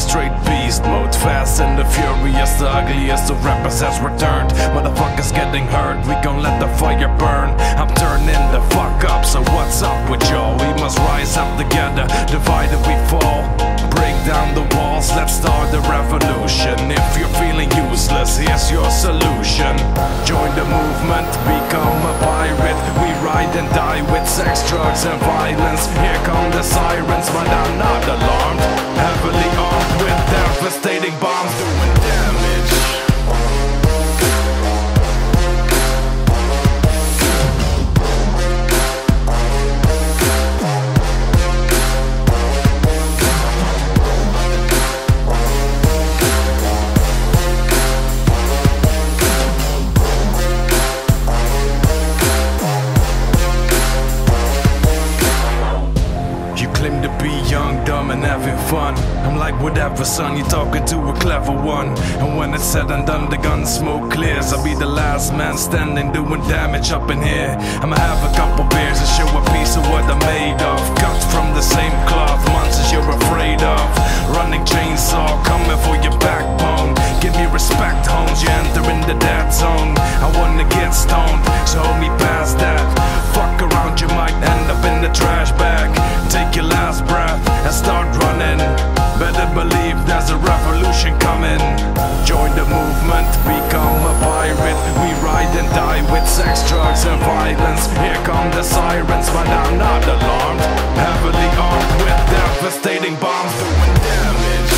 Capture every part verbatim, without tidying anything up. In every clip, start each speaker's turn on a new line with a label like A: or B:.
A: straight beast mode, fast and the furious, the ugliest of rappers has returned. Motherfuckers getting hurt, we gon' let the fire burn. I'm turning the fuck up, so what's up with y'all? We must rise up together, divided we fall. Break down the walls, let's start the revolution. If you're feeling useless, here's your solution. Join the movement, become a pirate. We ride and die with sex, drugs and violence. Here come the sirens, but I'm not alarmed. Heavily armed with devastating bombs doing damage. Claim to be young, dumb and having fun. I'm like, whatever son, you're talking to a clever one. And when it's said and done, the gun smoke clears. I'll be the last man standing, doing damage up in here. I'ma have a couple beers and show a piece of what I'm made of. Cut from the same cloth, monsters you're afraid of. Running chainsaw, coming for your backbone. Give me respect, homes, you enter in the dead zone. I wanna get stoned, so hold me past that. Fuck around, you might end up in the trash bag. Take your last breath and start running. Better believe there's a revolution coming. Join the movement, become a pirate. We ride and die with sex, drugs and violence. Here come the sirens, but I'm not alarmed. Heavily armed with devastating bombs doing damage.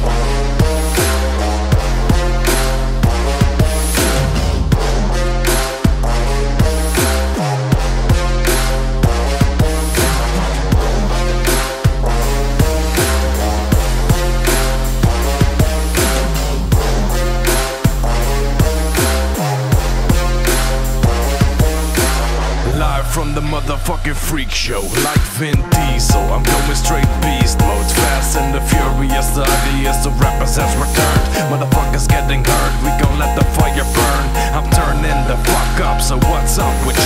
A: From the motherfucking freak show, like Vin Diesel, I'm going straight beast mode, fast and the furious, the ugliest of rappers has returned. Motherfuckers getting hurt, we gon' let the fire burn. I'm turning the fuck up, so what's up with